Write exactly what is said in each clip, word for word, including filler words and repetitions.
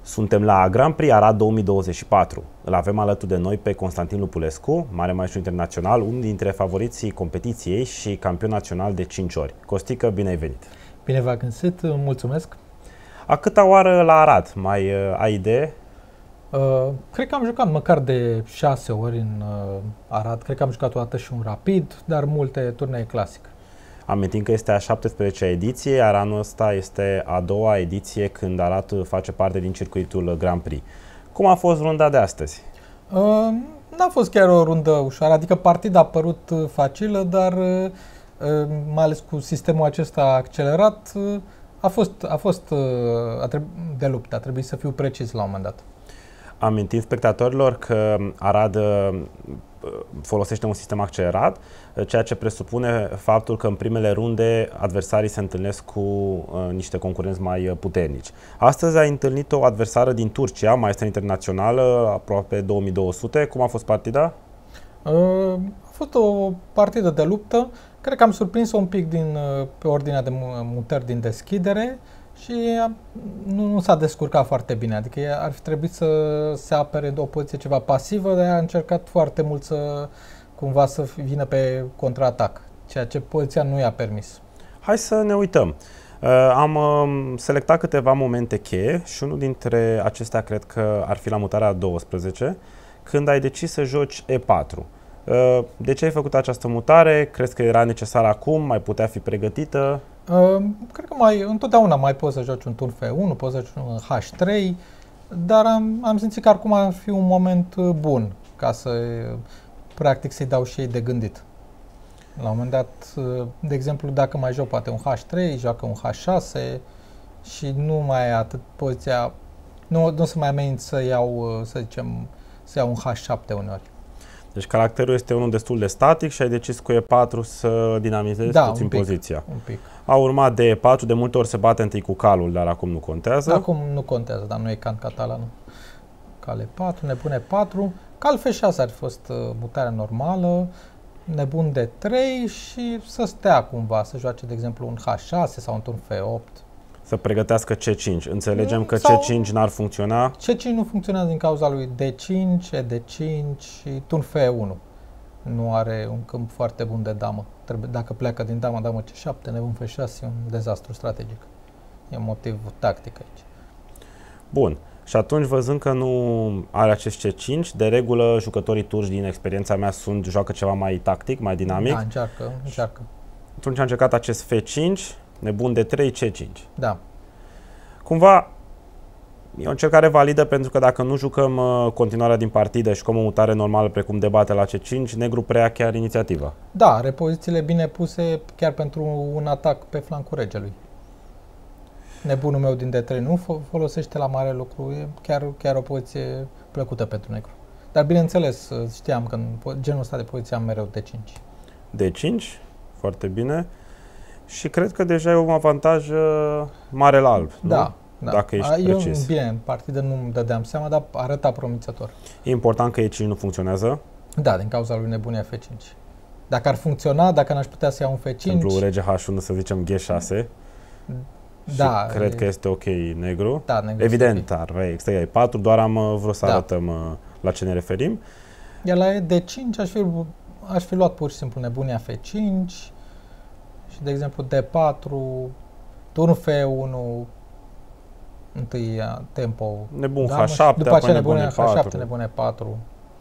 Suntem la Grand Prix Arad două mii douăzeci și patru. Îl avem alături de noi pe Constantin Lupulescu, mare maestru internațional, unul dintre favoriții competiției și campion național de cinci ori. Costică, bine ai venit! Bine v-am găsit, mulțumesc! A câta oară la Arad? Mai uh, ai idee? Uh, cred că am jucat măcar de șase ori în uh, Arad. Cred că am jucat o dată și un rapid, dar multe turnee clasic. Amintim că este a șaptesprezecea ediție, iar anul ăsta este a doua ediție când Arad face parte din circuitul Grand Prix. Cum a fost runda de astăzi? Uh, n-a fost chiar o rundă ușoară, adică partida a părut facilă, dar uh, mai ales cu sistemul acesta accelerat, uh, a fost, a fost uh, a de luptă, a trebuit să fiu precis la un moment dat. Amintim spectatorilor că Arad folosește un sistem accelerat, ceea ce presupune faptul că în primele runde adversarii se întâlnesc cu uh, niște concurenți mai puternici. Astăzi ai întâlnit o adversară din Turcia, maestră internațională, aproape două mii două sute. Cum a fost partida? Uh, a fost o partidă de luptă. Cred că am surprins-o un pic din, pe ordinea de mutări din deschidere și nu, nu s-a descurcat foarte bine. Adică ar fi trebuit să se apere de o poziție ceva pasivă, dar a încercat foarte mult să cumva să vină pe contraatac, ceea ce poziția nu i-a permis. Hai să ne uităm. Uh, am uh, selectat câteva momente cheie și unul dintre acestea cred că ar fi la mutarea a douăsprezece, când ai decis să joci e patru. Uh, de ce ai făcut această mutare? Crezi că era necesară acum? Mai putea fi pregătită? Uh, cred că mai, întotdeauna mai poți să joci un turn F unu, poți să joci un H trei, dar am, am simțit că acum ar fi un moment bun ca să, practic, să-i dau și ei de gândit. La un moment dat, de exemplu, dacă mai joc poate un H trei, joacă un H șase și nu mai e atât poziția, nu, nu să mai ameninț să iau, să zicem, să iau un H șapte uneori. Deci caracterul este unul destul de static și ai decis cu e patru să dinamizezi da, puțin pic, poziția. Un pic. A urmat de e patru, de multe ori se bate întâi cu calul, dar acum nu contează. Acum nu contează, dar nu e can catalanul. Cal e patru, nebun e patru, cal F șase ar fi fost uh, mutarea normală, nebun de trei și să stea cumva, să joace de exemplu un H șase sau un turn F opt. Să pregătească C cinci. Înțelegem că sau C cinci n-ar funcționa. C cinci nu funcționează din cauza lui D cinci, E D cinci și turn F unu. Nu are un câmp foarte bun de damă. Trebuie, dacă pleacă din damă, damă C șapte, nebun F șase, e un dezastru strategic. E un motiv tactic aici. Bun. Și atunci, văzând că nu are acest C cinci, de regulă jucătorii turci din experiența mea sunt, joacă ceva mai tactic, mai dinamic. Da, încearcă, încearcă. Atunci a încercat acest F cinci, nebun de trei, C cinci. Da. Cumva e o încercare validă pentru că dacă nu jucăm uh, continuarea din partidă și cum o mutare normală precum debate la C cinci, negru preia chiar inițiativa. Da, are pozițiile bine puse chiar pentru un atac pe flancul regelui. Nebunul meu din D trei nu folosește la mare lucru, e chiar, chiar o poziție plăcută pentru negru. Dar bineînțeles, știam că în genul ăsta de poziție am mereu D cinci. D cinci, foarte bine. Și cred că deja e un avantaj uh, mare la alb, da, nu? Da. Dacă ești Eu, precis. bine, în partidă nu-mi dădeam seama, dar arăta promițător. E important că E cinci nu funcționează. Da, din cauza lui nebunia F cinci. Dacă ar funcționa, dacă n-aș putea să iau un F cinci... Pentru rege H unu să zicem G șase. Da. Și cred e... că este ok negru. Da, negru. Evident, ar extra E patru, doar am vrut să da. arătăm uh, la ce ne referim. Iar la D cinci aș fi, aș fi luat pur și simplu nebunia F cinci și, de exemplu, D patru, turn F unu, întâi tempo, nebun damă, H șapte, după aceea nebunia nebun H șapte, nebun E patru,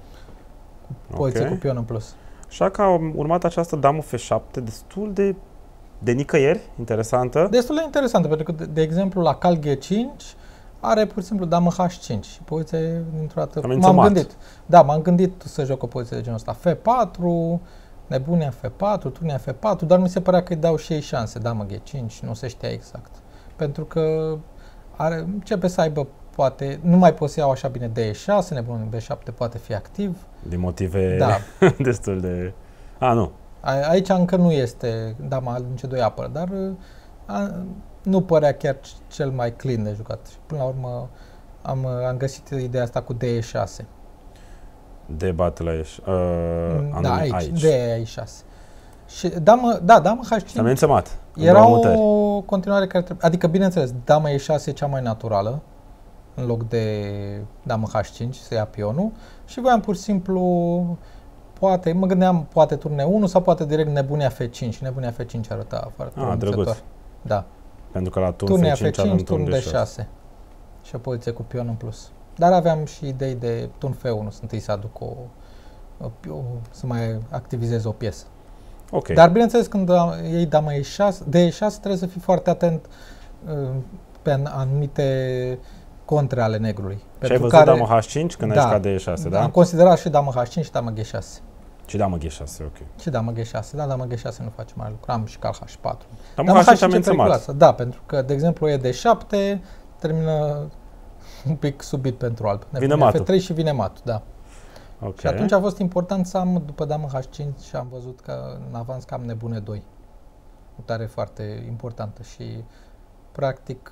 cu poziție okay. cu pion în plus. Așa că a urmat această damă F șapte destul de, de nicăieri, interesantă. Destul de interesantă, pentru că, de, de exemplu, la cal G cinci are pur și simplu damă H cinci și poziția dintr-o dată. M-am gândit. Da, m-am gândit să joc o poziție de genul ăsta. F patru, nebunia F patru, turnia F patru, dar mi se părea că îi dau și ei șanse, damă G cinci, nu se știa exact. Pentru că are, începe să aibă, poate, nu mai pot să iau așa bine D E șase, nebunul B șapte poate fi activ. Din motive da. destul de... A, nu. A, aici încă nu este dama în C doi apără, dar a, nu părea chiar cel mai clean de jucat. Și până la urmă am, am găsit ideea asta cu D E șase. De bate la eș, uh, da, aici, aici. D E șase. Și damă, da, damă H cinci. S-a menționat. Era o continuare care trebuie, adică bineînțeles, dama E șase e cea mai naturală, în loc de damă H cinci să ia pionul și voiam pur și simplu, poate, mă gândeam poate turn E unu sau poate direct nebunia F cinci. Nebunia F cinci arăta foarte ah, drăguț. Da. Pentru că la turn Turn F cinci, F cinci, turn turn D șase. Și o poziție cu pion în plus. Dar aveam și idei de turn F unu, să întâi să aduc o, o, o să mai activizez o piesă. Okay. Dar bineînțeles când iei dama E șase, de E șase trebuie să fii foarte atent uh, pe anumite contre ale negrului. Și ai văzut care, dama H cinci când da, ai jucat de E șase, da? Am considerat și dama H cinci și dama G șase. Și dama G șase, ok. Și dama G șase, da, dama G șase nu face mare lucru. Am și cal H patru. Dama, dama H cinci am menționat. Da, pentru că, de exemplu, E D șapte termină un pic subit pentru alb. Vine matul. F trei și vine matul, da. Okay. Și atunci a fost important să am, după dama H cinci, și am văzut că în avans că am nebune doi. O tare foarte importantă și, practic,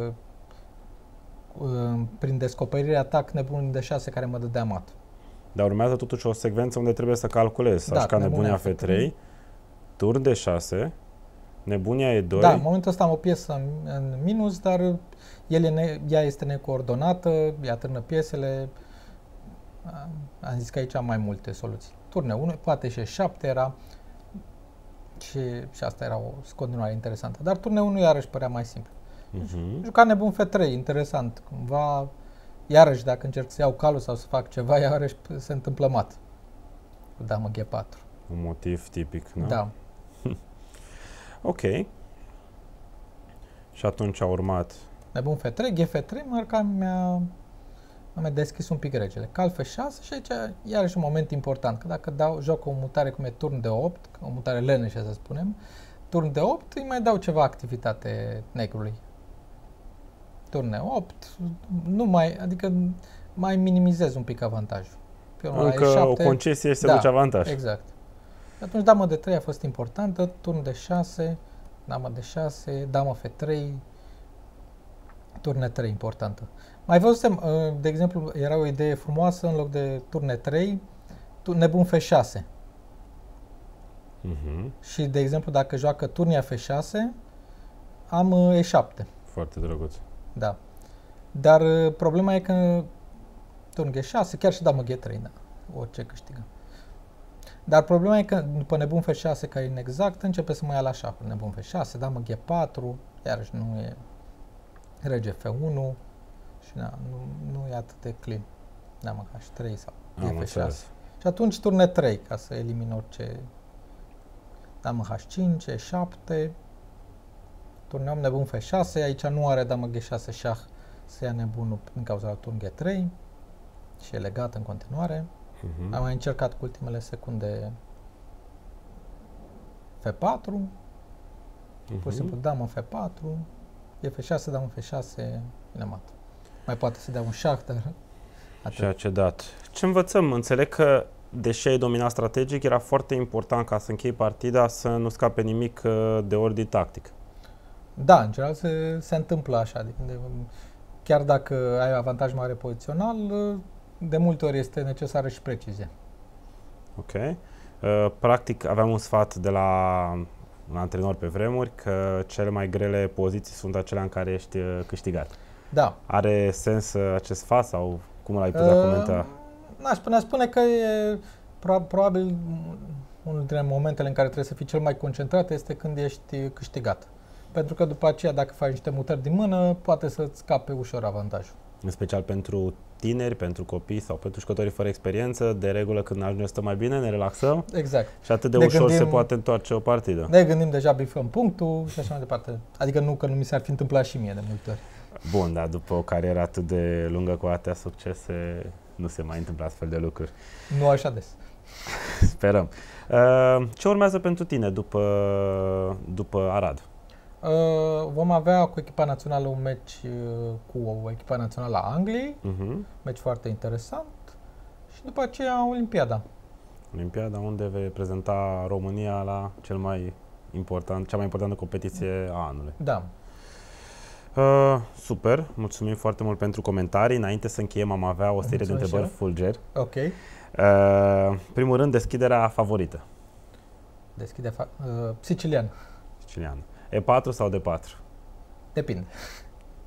prin descoperirea atac nebunul de șase care mă dădea mat. Dar urmează totuși o secvență unde trebuie să calculezi. Da, ca nebunia F trei, turn D șase, nebunia E doi. Da, în momentul ăsta am o piesă în, în minus, dar el e ne, ea este necoordonată, ea târnă piesele. Am zis că aici am mai multe soluții. Turn E unu, poate și E șapte era și, și asta era o continuare interesantă. Dar turn E unu iarăși părea mai simplu. Uh-huh. Juca nebun F trei, interesant. Cumva, iarăși dacă încerc să iau calul sau să fac ceva, iarăși se întâmplă mat. Cu damă G patru. Un motiv tipic, nu? Da. Ok. Și atunci a urmat... Nebun F trei, G F trei, măcar mi-a, mi-a deschis un pic regele. Cal F șase și aici iarăși un moment important. Că dacă dau, joc o mutare cum e turn de opt, o mutare leneșă să spunem, turn de opt îi mai dau ceva activitate negrului. Turn E opt, nu mai, adică mai minimizez un pic avantajul. Încă o concesie și se duce avantaj. Exact. Atunci damă D trei a fost importantă, turn D șase, damă D șase, damă F trei, turn E trei importantă. Mai văzusem, de exemplu, era o idee frumoasă, în loc de turn E trei, nebun F șase. Uh-huh. Și, de exemplu, dacă joacă turn F șase, am E șapte. Foarte drăguț. Da. Dar problema e că turn G șase, chiar și damă G trei, da, orice câștigă. Dar problema e că după nebun F șase, care e inexact, începe să mai ia la șahuri. Nebun F șase, damă G patru, iarăși nu e rege F unu și na, nu, nu e atât de clean. Damă H trei sau G F șase. Și atunci turn E trei, ca să elimin orice. Damă H cinci, E șapte, turneam nebun F șase, aici nu are damă G șase șah să ia nebunul din cauza la turn G trei și e legat în continuare. Uh-huh. Am mai încercat cu ultimele secunde F patru, uh-huh. Pur și simplu damă F patru, e F șase, damă F șase, bine mat. Mai poate să dea un șah, dar atât. Și a cedat. Ce învățăm? Înțeleg că, deși ai dominat strategic, era foarte important ca să închei partida să nu scape nimic de ordin tactic. Da, în general se, se întâmplă așa. Adică de, chiar dacă ai avantaj mare pozițional, de multe ori este necesară și precizie. Ok. Uh, practic aveam un sfat de la un antrenor pe vremuri că cele mai grele poziții sunt acelea în care ești câștigat. Da. Are sens acest sfat sau cum l-ai putea uh, comenta? N-aș putea spune că e pro- probabil unul dintre momentele în care trebuie să fii cel mai concentrat este când ești câștigat. Pentru că după aceea, dacă faci niște mutări din mână, poate să-ți scape ușor avantajul. În special pentru tineri, pentru copii sau pentru jucătorii fără experiență, de regulă când ajungem să stăm mai bine, ne relaxăm. Exact. Și atât de ne ușor gândim, se poate întoarce o partidă. Ne gândim deja, bifăm punctul și așa mai departe. Adică nu că nu mi s-ar fi întâmplat și mie de multe ori. Bun, dar după o carieră atât de lungă cu atâtea succese, nu se mai întâmplă astfel de lucruri. Nu așa des. Sperăm. Uh, ce urmează pentru tine după, după Arad? Uh, vom avea cu echipa națională un meci uh, cu o echipa națională a Angliei, uh-huh. Meci foarte interesant și după aceea Olimpiada. Olimpiada unde vei prezenta România la cel mai important, cea mai importantă competiție a anului. Da. Uh, super, mulțumim foarte mult pentru comentarii. Înainte să încheiem am avea o serie Mulțumesc de întrebări fulger. Ok. Uh, primul rând, deschiderea favorită. Deschide fa- uh, Sicilian. Sicilian. E patru sau D patru? Depinde.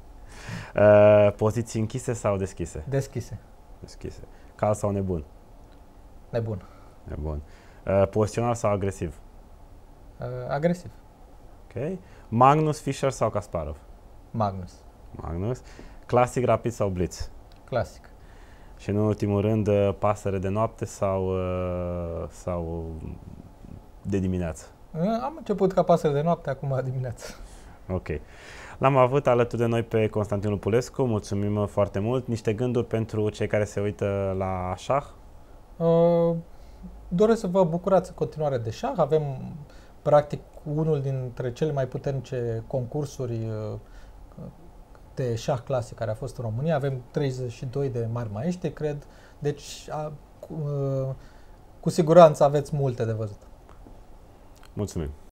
Uh, poziții închise sau deschise? Deschise. Deschise. Cal sau nebun? Nebun. Nebun. Uh, pozițional sau agresiv? Uh, agresiv. Ok. Magnus, Fischer sau Kasparov? Magnus. Magnus. Clasic, rapid sau blitz? Clasic. Și în ultimul rând, uh, pasăre de noapte sau, uh, sau de dimineață? Uh, am început ca pasăre de noapte, acum dimineață. Ok. L-am avut alături de noi pe Constantin Lupulescu, mulțumim foarte mult. Niște gânduri pentru cei care se uită la șah? Uh, doresc să vă bucurați în continuare de șah. Avem practic unul dintre cele mai puternice concursuri uh, de șah clasic care a fost în România. Avem treizeci și doi de mari maestri, cred. Deci, a, cu, uh, cu siguranță aveți multe de văzut. Mulțumim!